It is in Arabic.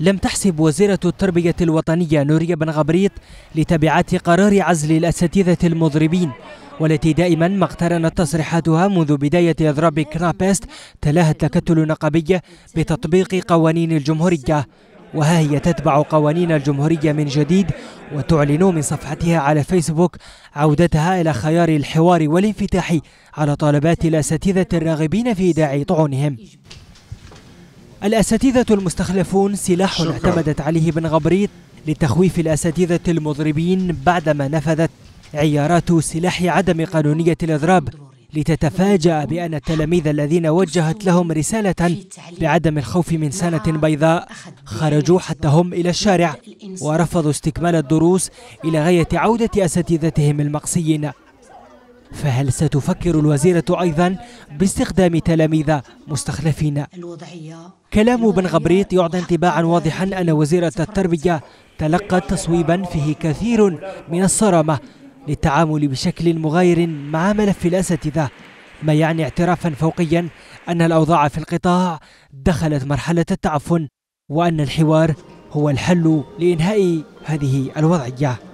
لم تحسب وزيرة التربية الوطنية نورية بن غبريط لتبعات قرار عزل الأساتذة المضربين، والتي دائما ما اقترنت تصريحاتها منذ بداية إضراب كنابست تلاها التكتل النقابي بتطبيق قوانين الجمهورية. وها هي تتبع قوانين الجمهورية من جديد، وتعلن من صفحتها على فيسبوك عودتها إلى خيار الحوار والانفتاح على طلبات الأساتذة الراغبين في إيداع طعونهم. الأساتذة المستخلفون سلاح اعتمدت عليه بن غبريط لتخويف الأساتذة المضربين بعدما نفذت عيارات سلاح عدم قانونية الإضراب، لتتفاجأ بأن التلاميذ الذين وجهت لهم رسالة بعدم الخوف من سنة بيضاء خرجوا حتى هم إلى الشارع ورفضوا استكمال الدروس إلى غاية عودة أساتذتهم المقصيين. فهل ستفكر الوزيرة أيضا باستخدام تلاميذ مستخلفين؟ كلام بن غبريط يعطي انطباعا واضحا أن وزيرة التربية تلقت تصويبا فيه كثير من الصرامة للتعامل بشكل مغاير مع ملف الأساتذة، ما يعني اعترافا فوقيا أن الأوضاع في القطاع دخلت مرحلة التعفن، وأن الحوار هو الحل لإنهاء هذه الوضعية.